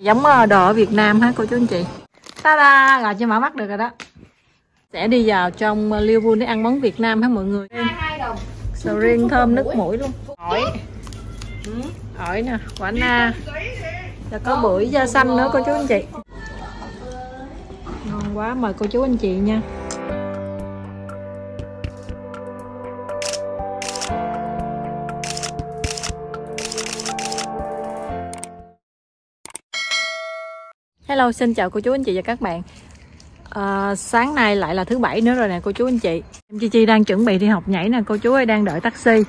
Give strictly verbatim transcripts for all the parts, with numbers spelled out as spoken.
Giống đồ ở Việt Nam ha cô chú anh chị. Ta-da, rồi chưa mở mắt được rồi đó. Sẽ đi vào trong Liverpool để ăn món Việt Nam ha mọi người. Sầu riêng thơm nức mũi luôn. Ổi, ổi nè, quả na, và có bưởi da xanh nữa cô chú anh chị. Ngon quá, mời cô chú anh chị nha. Hello, xin chào cô chú anh chị và các bạn. à, Sáng nay lại là thứ bảy nữa rồi nè cô chú anh chị. Em Chi Chi đang chuẩn bị đi học nhảy nè cô chú ơi, đang đợi taxi.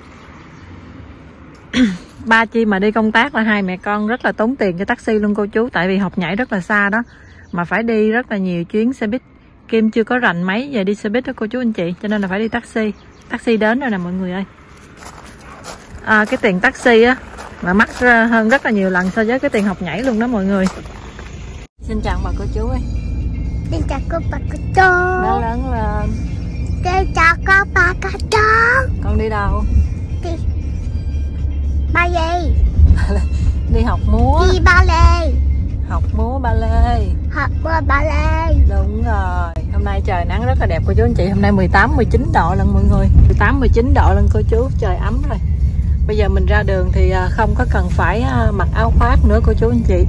Ba Chi mà đi công tác là hai mẹ con rất là tốn tiền cho taxi luôn cô chú. Tại vì học nhảy rất là xa đó, mà phải đi rất là nhiều chuyến xe buýt. Kim chưa có rành mấy giờ đi xe buýt đó cô chú anh chị, cho nên là phải đi taxi. Taxi đến rồi nè mọi người ơi. à, Cái tiền taxi á mà mắc hơn rất là nhiều lần so với cái tiền học nhảy luôn đó mọi người. Xin chào bà cô chú ơi. Xin chào cô bà cô chú. Đã lớn lên. Xin chào cô bà cô chú. Con đi đâu? Đi ba gì? Đi học múa. Đi ba lê. Học múa ba lê. Học múa ba lê. Đúng rồi. Hôm nay trời nắng rất là đẹp cô chú anh chị. Hôm nay mười tám mười chín độ lần mọi người. mười tám mười chín độ lần cô chú. Trời ấm rồi. Bây giờ mình ra đường thì không có cần phải mặc áo khoác nữa cô chú anh chị.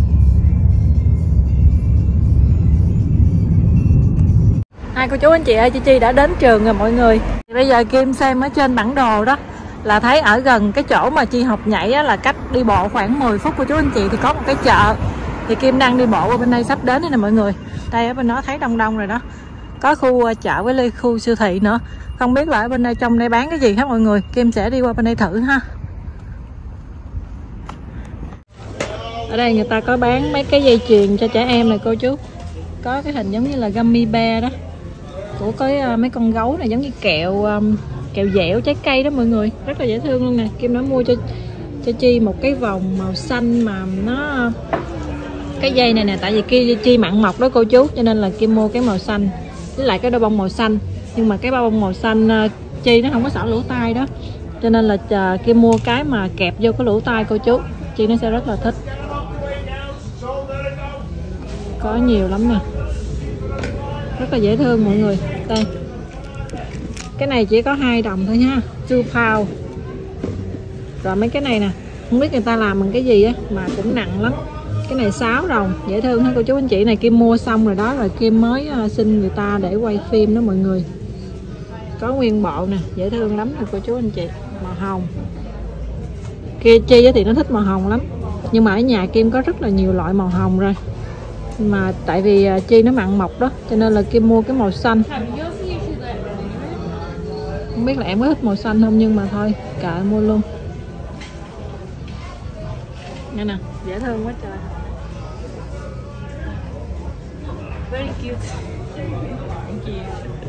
Hai cô chú anh chị ơi, Chi Chi đã đến trường rồi mọi người. Bây giờ Kim xem ở trên bản đồ đó là thấy ở gần cái chỗ mà Chi học nhảy á, là cách đi bộ khoảng mười phút cô chú anh chị, thì có một cái chợ. Thì Kim đang đi bộ ở bên đây sắp đến đây nè mọi người. Đây ở bên đó thấy đông đông rồi đó. Có khu chợ với khu siêu thị nữa. Không biết là ở bên đây trong đây bán cái gì hết mọi người. Kim sẽ đi qua bên đây thử ha. Ở đây người ta có bán mấy cái dây chuyền cho trẻ em này cô chú. Có cái hình giống như là gummy bear đó, của cái mấy con gấu này, giống như kẹo um, kẹo dẻo trái cây đó mọi người, rất là dễ thương luôn nè. Kim đã mua cho cho Chi một cái vòng màu xanh mà nó cái dây này nè, tại vì kia Chi mặn mọc đó cô chú, cho nên là Kim mua cái màu xanh với lại cái đôi bông màu xanh. Nhưng mà cái bao bông màu xanh Chi nó không có xỏ lỗ tai đó, cho nên là chờ Kim mua cái mà kẹp vô cái lỗ tai cô chú, Chi nó sẽ rất là thích. Có nhiều lắm nè, rất là dễ thương mọi người. Đây, cái này chỉ có hai đồng thôi nha, two pound. Rồi mấy cái này nè, không biết người ta làm bằng cái gì á mà cũng nặng lắm. Cái này sáu đồng, dễ thương ha cô chú anh chị. Này Kim mua xong rồi đó, rồi Kim mới xin người ta để quay phim đó mọi người. Có nguyên bộ nè, dễ thương lắm nè cô chú anh chị. Màu hồng. Kia Chi thì nó thích màu hồng lắm, nhưng mà ở nhà Kim có rất là nhiều loại màu hồng rồi. Mà tại vì Chi nó mặn mọc đó, cho nên là Kim mua cái màu xanh. Không biết là em có thích màu xanh không, nhưng mà thôi kệ mua luôn. Nghe nè, dễ thương quá trời. Very cute. Thank you.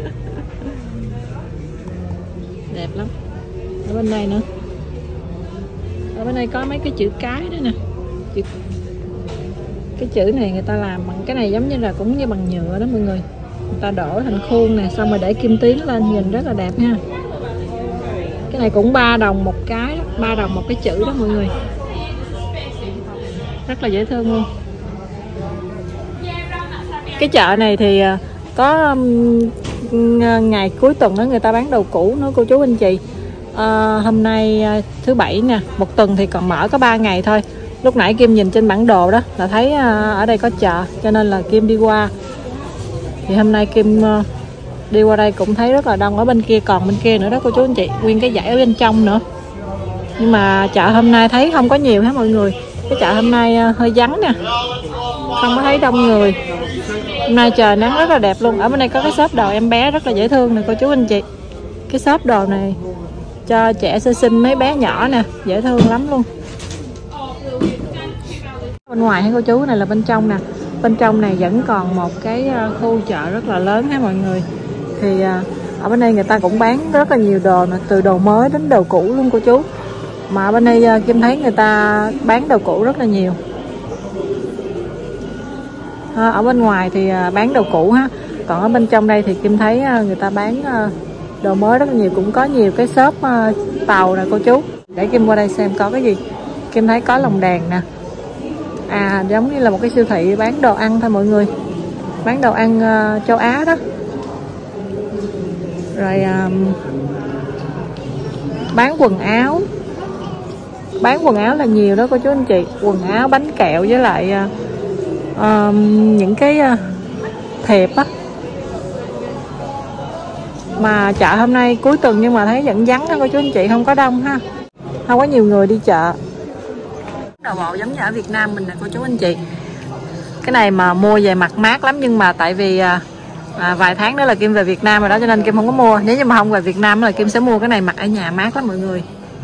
Đẹp lắm. Ở bên đây nữa. Ở bên đây có mấy cái chữ cái đó nè. Chữ... Cái chữ này người ta làm bằng cái này giống như là cũng như bằng nhựa đó mọi người. Người ta đổ thành khuôn nè, xong rồi để kim tuyến lên, nhìn rất là đẹp ha. Cái này cũng ba đồng một cái đó, ba đồng một cái chữ đó mọi người. Rất là dễ thương luôn. Cái chợ này thì có ngày cuối tuần đó người ta bán đồ cũ nữa cô chú anh chị. à, Hôm nay thứ bảy nè, một tuần thì còn mở có ba ngày thôi. Lúc nãy Kim nhìn trên bản đồ đó là thấy ở đây có chợ, cho nên là Kim đi qua. Thì hôm nay Kim đi qua đây cũng thấy rất là đông. Ở bên kia còn bên kia nữa đó cô chú anh chị, nguyên cái dãy ở bên trong nữa. Nhưng mà chợ hôm nay thấy không có nhiều hết mọi người. Cái chợ hôm nay hơi vắng nè, không có thấy đông người. Hôm nay trời nắng rất là đẹp luôn. Ở bên đây có cái shop đồ em bé rất là dễ thương nè cô chú anh chị. Cái shop đồ này cho trẻ sơ sinh, mấy bé nhỏ nè, dễ thương lắm luôn. Bên ngoài hay cô chú, này là bên trong nè. Bên trong này vẫn còn một cái khu chợ rất là lớn ha mọi người. Thì ở bên đây người ta cũng bán rất là nhiều đồ nè, từ đồ mới đến đồ cũ luôn cô chú. Mà bên đây Kim thấy người ta bán đồ cũ rất là nhiều. à, Ở bên ngoài thì bán đồ cũ ha. Còn ở bên trong đây thì Kim thấy người ta bán đồ mới rất là nhiều. Cũng có nhiều cái shop tàu nè cô chú. Để Kim qua đây xem có cái gì. Kim thấy có lồng đèn nè, À, giống như là một cái siêu thị bán đồ ăn thôi mọi người, bán đồ ăn uh, châu Á đó. Rồi uh, bán quần áo, bán quần áo là nhiều đó cô chú anh chị, quần áo, bánh kẹo với lại uh, uh, những cái uh, thiệp á. Mà chợ hôm nay cuối tuần nhưng mà thấy vẫn vắng ha cô chú anh chị, không có đông ha, không có nhiều người đi chợ. Đồ bộ giống như ở Việt Nam mình nè cô chú anh chị. Cái này mà mua về mặc mát lắm, nhưng mà tại vì à, à, vài tháng nữa là Kim về Việt Nam rồi đó, cho nên Kim không có mua. Nếu như mà không về Việt Nam là Kim sẽ mua cái này mặc ở nhà mát lắm mọi người.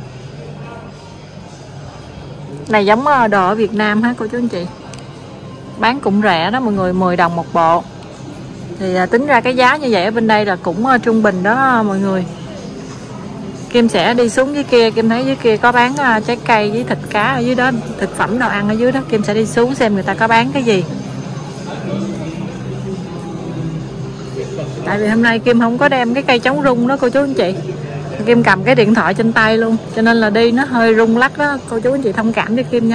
Này giống đồ ở Việt Nam ha cô chú anh chị. Bán cũng rẻ đó mọi người, mười đồng một bộ. Thì à, tính ra cái giá như vậy ở bên đây là cũng uh, trung bình đó mọi người. Kim sẽ đi xuống dưới kia, Kim thấy dưới kia có bán uh, trái cây với thịt cá ở dưới đó, thực phẩm đồ ăn ở dưới đó. Kim sẽ đi xuống xem người ta có bán cái gì. Tại vì hôm nay Kim không có đem cái cây chống rung đó cô chú anh chị, Kim cầm cái điện thoại trên tay luôn, cho nên là đi nó hơi rung lắc đó, cô chú anh chị thông cảm với Kim nha.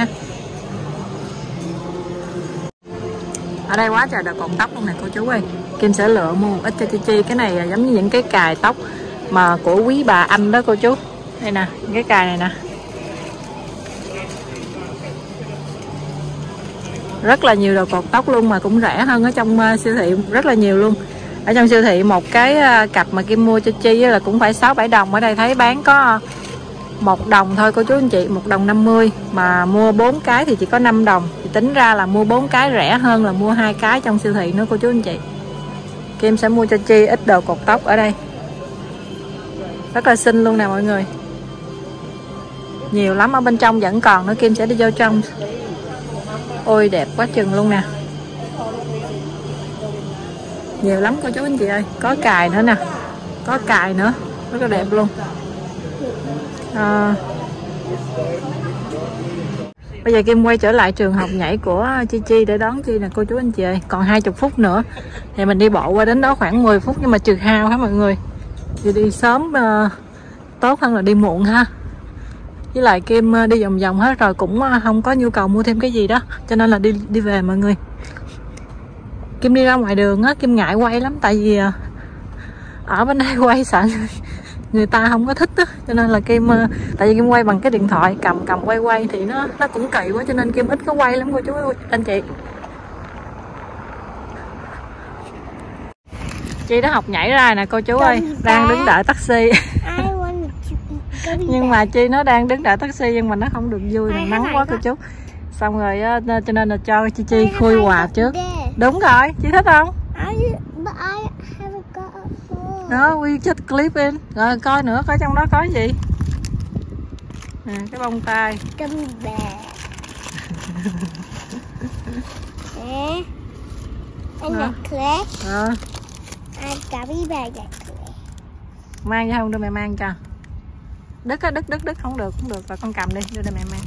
Ở đây quá trời đồ cột tóc luôn nè cô chú ơi. Kim sẽ lựa mua một ít cho Chi Chi. Cái này giống như những cái cài tóc mà của quý bà Anh đó cô chú. Đây nè, cái cài này nè, rất là nhiều đồ cột tóc luôn, mà cũng rẻ hơn ở trong uh, siêu thị rất là nhiều luôn. Ở trong siêu thị một cái uh, cặp mà Kim mua cho Chi là cũng phải sáu bảy đồng, ở đây thấy bán có một đồng thôi cô chú anh chị, một đồng năm mươi, mà mua bốn cái thì chỉ có năm đồng. Thì tính ra là mua bốn cái rẻ hơn là mua hai cái trong siêu thị nữa cô chú anh chị. Kim sẽ mua cho Chi ít đồ cột tóc ở đây, rất là xinh luôn nè mọi người, nhiều lắm. Ở bên trong vẫn còn nữa, Kim sẽ đi vô trong. Ôi đẹp quá chừng luôn nè, nhiều lắm cô chú anh chị ơi. Có cài nữa nè, có cài nữa, rất là đẹp luôn. À, bây giờ Kim quay trở lại trường học nhảy của Chi Chi để đón Chi nè cô chú anh chị ơi. Còn hai mươi phút nữa thì mình đi bộ qua đến đó khoảng mười phút, nhưng mà trừ hao hả mọi người, thì đi sớm uh, tốt hơn là đi muộn ha. Với lại Kim uh, đi vòng vòng hết rồi, cũng uh, không có nhu cầu mua thêm cái gì đó, cho nên là đi đi về mọi người. Kim đi ra ngoài đường á, Kim ngại quay lắm, tại vì uh, ở bên đây quay sợ người ta không có thích á, cho nên là Kim uh, tại vì Kim quay bằng cái điện thoại, cầm cầm quay quay thì nó nó cũng kỳ quá, cho nên Kim ít có quay lắm cô chú anh chị. Chi đã học nhảy ra nè cô chú ơi, đang đứng đợi taxi. Nhưng mà Chi nó đang đứng đợi taxi nhưng mà nó không được vui, là nắng quá cô chú. Xong rồi cho nên là cho Chi Chi khui quà trước. Đúng rồi, Chi thích không? Đó, we just clip in. Rồi coi nữa, coi trong đó có gì. À, cái bông tai. Ờ. Mang cho không, đưa mẹ mang cho. Đứt á, đứt đứt đứt không được, không được, rồi con cầm đi, đưa cho mẹ mang.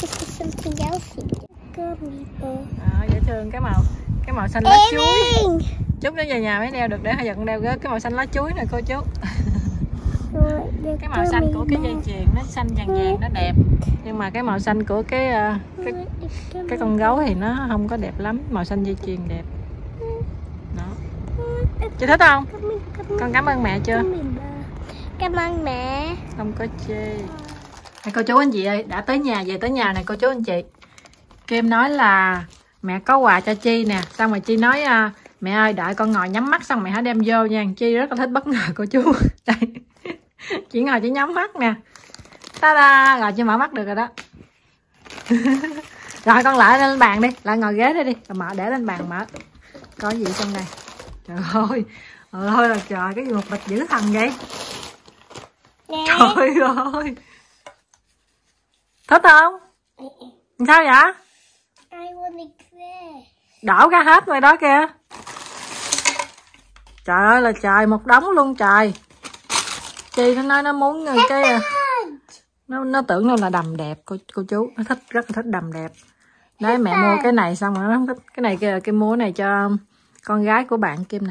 À, dễ thương, cái màu cái màu xanh lá chuối. Chút nữa về nhà mới đeo được, để hai giờ con đeo cái màu xanh lá chuối này cô chú. Cái màu xanh của cái dây chuyền nó xanh vàng vàng, nó đẹp, nhưng mà cái màu xanh của cái cái cái con gấu thì nó không có đẹp lắm. Màu xanh dây chuyền đẹp đó. Chị thích không? Con cảm ơn mẹ chưa? Cảm ơn mẹ. Không có chê. Này cô chú anh chị ơi, đã tới nhà, về tới nhà này cô chú anh chị. Kim nói là mẹ có quà cho Chi nè, xong rồi Chi nói à, mẹ ơi đợi con ngồi nhắm mắt xong mẹ hãy đem vô nha. Chi rất là thích bất ngờ cô chú. Đây, chị ngồi chỉ nhắm mắt nè, ta-da, rồi Chi mở mắt được rồi đó. Rồi con lại lên bàn đi, lại ngồi ghế đây đi, rồi mở để lên bàn mở. Có gì trong đây? Trời ơi, trời ơi là trời, cái gì một bịch dữ thần vậy? Nè. Trời ơi, thích không? Sao vậy? Đổ ra hết rồi đó kìa. Trời ơi là trời, một đống luôn trời. Chi nó nói nó muốn cái nó nó tưởng nó là đầm đẹp cô cô chú, nó thích, rất là thích đầm đẹp. Đấy, mẹ mua cái này xong rồi nó thích cái này kia. Kim mua cái này cho con gái của bạn Kim nè.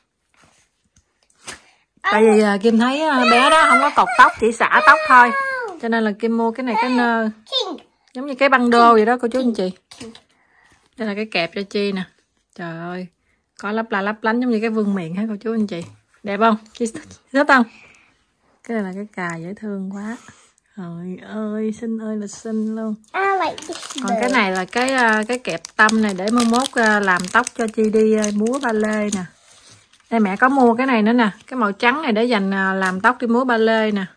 Tại vì Kim thấy bé đó không có cột tóc, chỉ xả tóc thôi, cho nên là Kim mua cái này, cái nơ giống như cái băng đô vậy đó cô chú anh chị. Đây là cái kẹp cho Chi nè. Trời ơi, có lấp la lấp lánh giống như cái vương miện hả cô chú anh chị. Đẹp không? Chi thích không? Cái này là cái cà dễ thương quá. Trời ơi, xinh ơi là xinh luôn. Còn cái này là cái cái kẹp tâm này để mai mốt làm tóc cho Chi đi múa ba lê nè. Đây mẹ có mua cái này nữa nè, cái màu trắng này để dành làm tóc đi múa ba lê nè.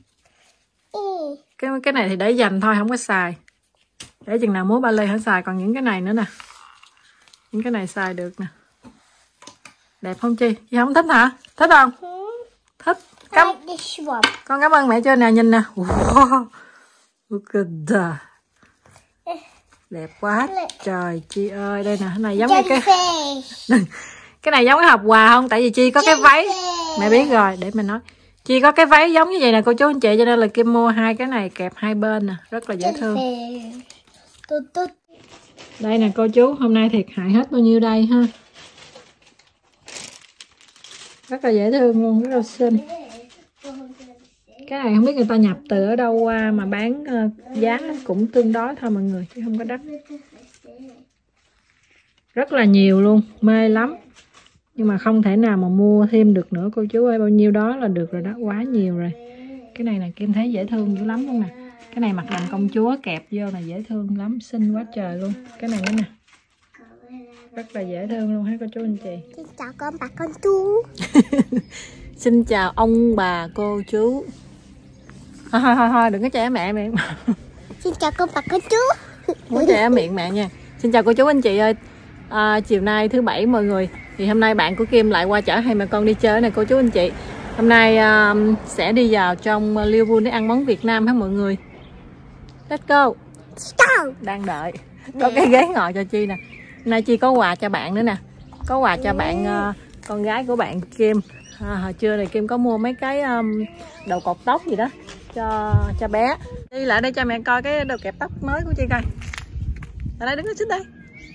Cái cái này thì để dành thôi, không có xài. Để chừng nào múa ba lê hả xài, còn những cái này nữa nè. Những cái này xài được nè. Đẹp không Chi? Chi không thích hả? Thích không? Thích. Cảm... Con cảm ơn mẹ cho nè, nhìn nè. Wow. Look at that. Đẹp quá trời Chi ơi. Đây nè, cái này giống như cái cái này giống cái hộp quà không? Tại vì Chi có cái váy. Mẹ biết rồi, để mình nói. Chi có cái váy giống như vậy nè cô chú anh chị, cho nên là Kim mua hai cái này kẹp hai bên nè, rất là dễ thương. Đây nè cô chú, hôm nay thiệt hại hết bao nhiêu đây ha. Rất là dễ thương luôn, rất là xinh. Cái này không biết người ta nhập từ ở đâu qua mà bán giá cũng tương đối thôi mọi người, chứ không có đắt. Rất là nhiều luôn, mê lắm. Nhưng mà không thể nào mà mua thêm được nữa cô chú ơi, bao nhiêu đó là được rồi đó, quá nhiều rồi. Cái này là Kim thấy dễ thương dữ lắm luôn nè. Cái này mặt đầm công chúa kẹp vô là dễ thương lắm, xinh quá trời luôn. Cái này nữa nè, rất là dễ thương luôn ha cô chú anh chị. Xin chào con bà con chú. Xin chào ông bà cô chú. Thôi thôi thôi, thôi đừng có trẻ mẹ mẹ. Xin chào con bà con chú. Muốn trẻ miệng mẹ nha. Xin chào cô chú anh chị ơi. À, chiều nay thứ bảy mọi người, thì hôm nay bạn của Kim lại qua chở hai mẹ con đi chơi này cô chú anh chị. Hôm nay uh, sẽ đi vào trong uh, Liverpool để ăn món Việt Nam ha mọi người. Let's go. Đang đợi. Có cái ghế ngồi cho Chi nè. Hôm nay Chi có quà cho bạn nữa nè. Có quà cho bạn uh, con gái của bạn Kim. À, hồi trưa này Kim có mua mấy cái um, đầu cột tóc gì đó cho cho bé. Đi lại đây cho mẹ coi cái đầu kẹp tóc mới của Chi coi. Ở đây đứng ở xích đây.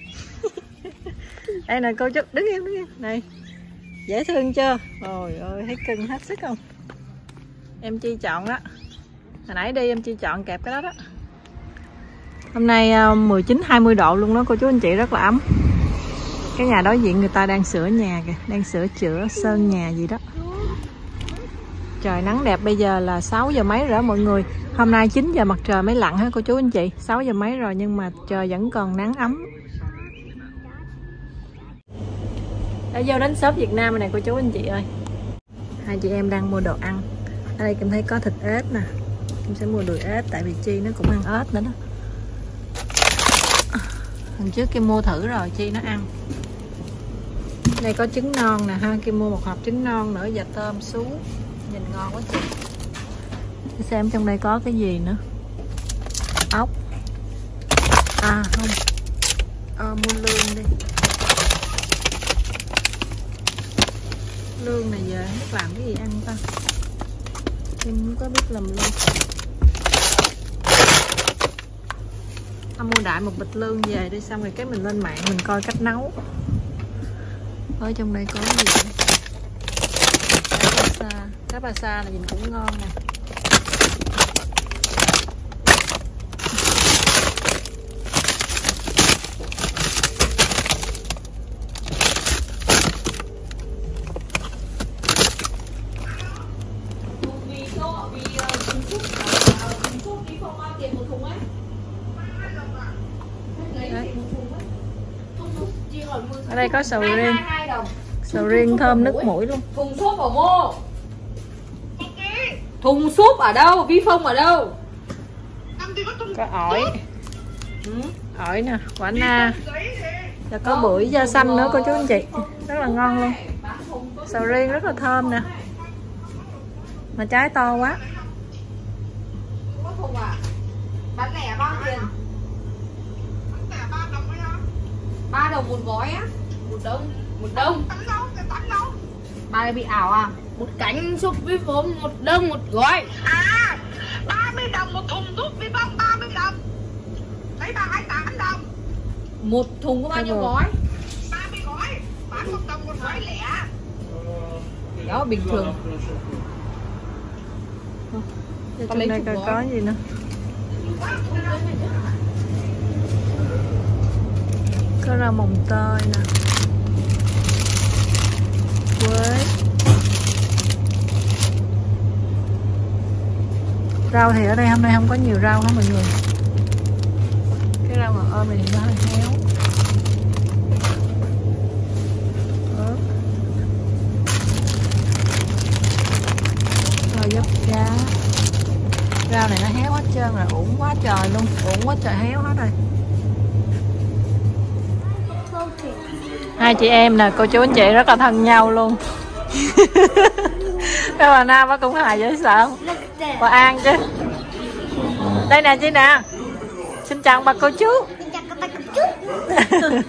Đây nè cô chú, đứng im đứng im này, dễ thương chưa? Ôi ơi, thấy cưng hết sức không? Em Chi chọn đó, hồi nãy đi em Chi chọn kẹp cái đó đó. Hôm nay mười chín hai mươi độ luôn đó cô chú anh chị, rất là ấm. Cái nhà đối diện người ta đang sửa nhà kìa, đang sửa chữa sơn nhà gì đó. Trời nắng đẹp, bây giờ là sáu giờ mấy rồi đó mọi người. Hôm nay chín giờ mặt trời mới lặn ha cô chú anh chị, sáu giờ mấy rồi nhưng mà trời vẫn còn nắng ấm. Đã vô đến shop Việt Nam này cô chú anh chị ơi. Hai chị em đang mua đồ ăn. Ở đây Kim thấy có thịt ếch nè. Kim sẽ mua đùi ếch tại vì Chi nó cũng ăn ếch nữa đó. Lần trước Kim mua thử rồi, Chi nó ăn. Đây có trứng non nè ha, Kim mua một hộp trứng non nữa và tôm sú. Nhìn ngon quá chị. Để xem trong đây có cái gì nữa. Ốc. À không. À, mua lương đi. Lương này giờ không biết làm cái gì ăn ta. Em không có biết làm lương. Ta mua đại một bịch lương về đi, xong rồi cái mình lên mạng mình coi cách nấu. Ở trong đây có gì nữa? Cá ba sa. Cá ba sa là nhìn cũng ngon nè. Ở đây có sầu riêng, sầu riêng thơm nức mũi luôn. Thùng xốp ở vô. Thùng xốp ở đâu? Vi phong ở đâu? Có ổi, ổi nè, quả na, và có bưởi da xanh nữa cô chú anh chị, rất là ngon luôn. Sầu riêng rất là thơm nè, mà trái to quá. Bán lẻ bao tiền? ba đồng một gói á, một đông, một đông. Ba bị ảo à? Một cánh xúc vi phong một đông một gói. À, ba mươi đồng một thùng thuốc vi phong, ba mươi đồng. Lấy ba hai mươi tám đồng. Một thùng có bao nhiêu gói? ba mươi gói, bán một đồng một gói lẻ. Đó bình thường. Trong đây coi có gì nữa. Có rau mồng tơi nè, quế. Rau thì ở đây hôm nay không có nhiều rau hết mọi người. Cái rau mà ôm này thì nó hơi héo. Ớt, rồi dấp giá. Rau này nó héo hết trơn rồi, uổng quá trời luôn, uổng quá trời héo hết rồi. Hai chị em nè, cô chú anh chị rất là thân nhau luôn. Cái bà Nam cũng hài dễ sợ. Bà An chứ. Đây nè chị nè. Xin chào bà cô chú. Xin chào các bạn cô chú.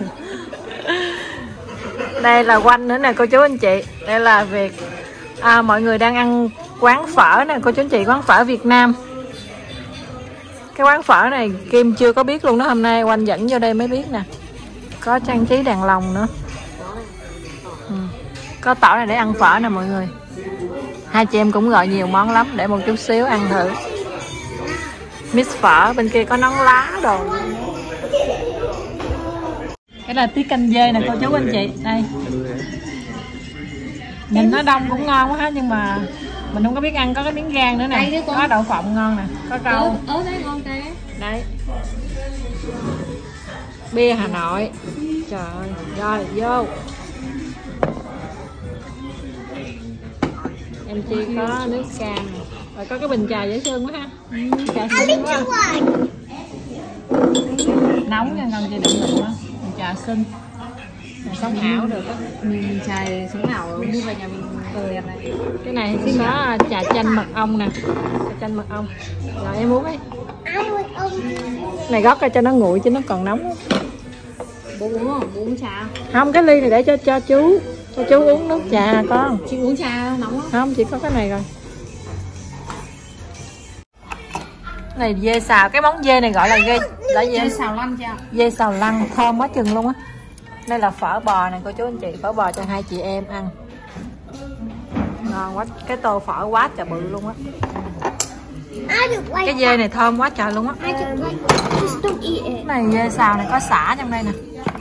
Đây là Quanh nữa nè cô chú anh chị. Đây là Việt. À, mọi người đang ăn quán phở nè cô chú anh chị, quán phở Việt Nam. Cái quán phở này Kim chưa có biết luôn đó, hôm nay Quanh dẫn vô đây mới biết nè. Có trang trí đèn lồng nữa. Ừ. Có tỏi này để ăn phở nè mọi người. Hai chị em cũng gọi nhiều món lắm, để một chút xíu ăn thử. Mix phở, bên kia có nón lá đồ. Cái là tí canh dê nè cô chú anh chị. Đây. Nhìn nó đông cũng ngon quá hết, nhưng mà mình không có biết ăn. Có cái miếng gan nữa nè. Có đậu phộng ngon nè. Có rau. Ớt đấy ngon cay á. Đấy. Bia Hà Nội. Trời ơi. Rồi vô. Em Chi có nước cam. Rồi có cái bình trà dễ thương quá ha. Ừ, trà xinh quá. Nóng nha, ngon chị đừng đừng quá. Bình trà xinh. Sống ảo được á. Mình xài sống ảo mua về nhà mình cười này. Cái này thì có trà chanh mật ong nè. Trà chanh mật ong. Rồi em uống ấy. Này gót ra cho nó nguội chứ nó còn nóng. Bố uống không? Bố uống trà. Không, cái ly này để cho cho chú. Cho chú uống nước trà con. Chị uống trà nóng không? Không, chỉ có cái này rồi. Cái này dê xào, cái món dê này gọi là dê là dê, dê xào lăn chưa? Dê xào lăn thơm quá chừng luôn á. Đây là phở bò này cô chú anh chị, phở bò cho hai chị em ăn. Ngon quá, cái tô phở quá trời bự luôn á. Cái dê này thơm quá trời luôn á. Cái này dê xào này có sả trong đây nè.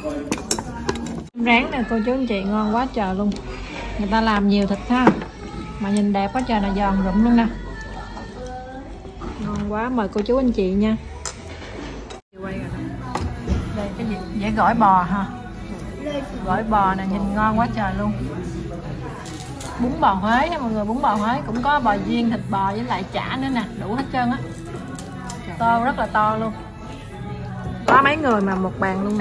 Rán nè cô chú anh chị, ngon quá trời luôn. Người ta làm nhiều thịt ha, mà nhìn đẹp quá trời, là giòn rụm luôn nè. Ngon quá, mời cô chú anh chị nha. Đây cái gì? Dễ gỏi bò ha. Gỏi bò nè, nhìn ngon quá trời luôn. Bún bò Huế nha mọi người, bún bò Huế cũng có bò viên, thịt bò với lại chả nữa nè, đủ hết trơn á. To rất là to luôn. Có mấy người mà một bàn luôn nè.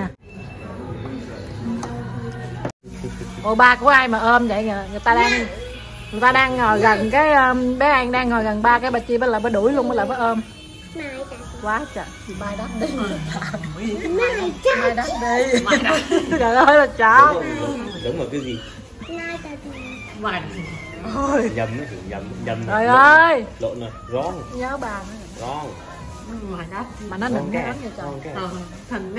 Ủa ba của ai mà ôm vậy? Người, người ta đang người ta đang ngồi gần cái um, bé An đang ngồi gần ba cái bà Chi bà lại bà đuổi luôn, bà lại bà ôm. Quá trời. Thì mai đắt đi. Mai đắt đi. Trời ơi là trời. Giống vào cái gì? Vài. Ôi. Dầm nó dầm dầm. Trời ơi. Lộn rồi, rón. Nhớ bà nữa. Rón. Vài đắt. Mà nó đừng cái ớt nha trời. Ờ, thành.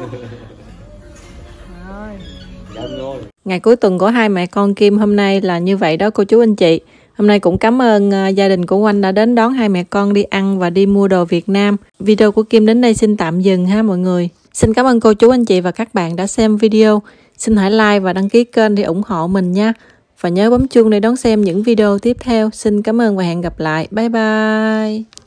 Rồi. Ngày cuối tuần của hai mẹ con Kim hôm nay là như vậy đó cô chú anh chị. Hôm nay cũng cảm ơn uh, gia đình của Oanh đã đến đón hai mẹ con đi ăn và đi mua đồ Việt Nam. Video của Kim đến đây xin tạm dừng ha mọi người. Xin cảm ơn cô chú anh chị và các bạn đã xem video. Xin hãy like và đăng ký kênh để ủng hộ mình nha. Và nhớ bấm chuông để đón xem những video tiếp theo. Xin cảm ơn và hẹn gặp lại. Bye bye.